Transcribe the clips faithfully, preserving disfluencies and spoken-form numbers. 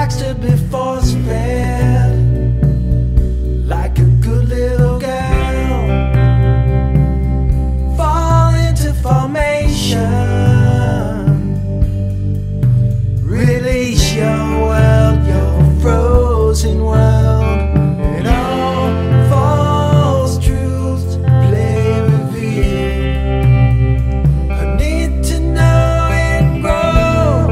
likes to be force-fed like a good little girl. Fall into formation, release your world, your frozen world, and all false truths play revealed. I need to know and grow.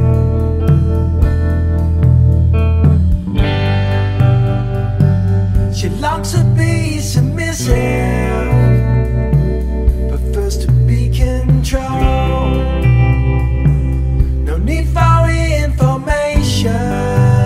She longs to be submissive, but first to be controlled. No need for information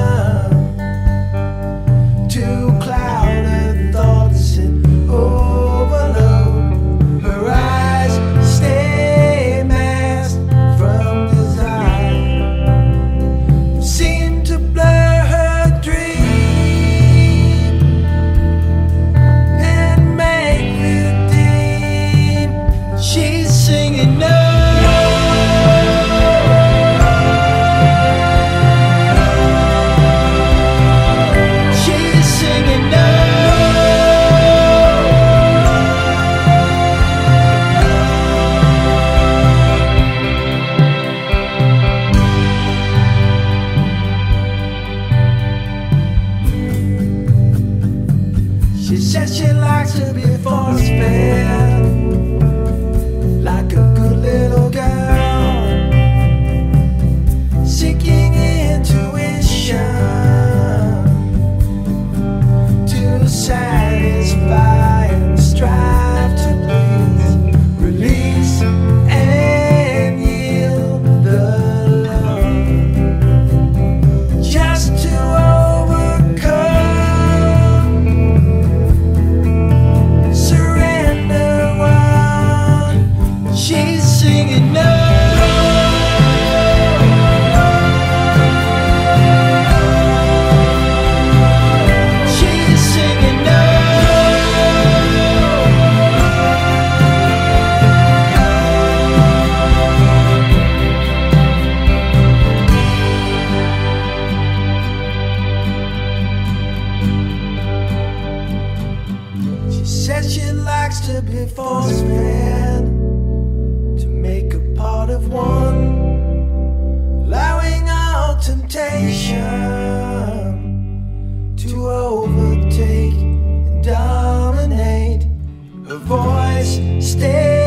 to cloud her thoughts and overload. Her eyes stay masked from desire, seem to blur her dream and make redeem. She's singing no. She says she likes to be force-fed like a good little girl, seeking intuition to satisfy and strive to please, release and yield the love, just to singing no. She's singing no. She says she likes to be force-fed, make a part of one, allowing all temptation to overtake and dominate. Her voice stays